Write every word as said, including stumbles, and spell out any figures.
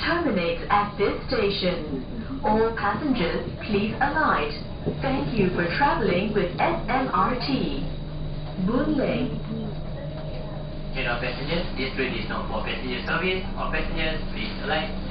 terminates at this station. All passengers, please alight. Thank you for traveling with S M R T. Boon Lay. Hello passengers, this train is not for passenger service. All passengers, please alight.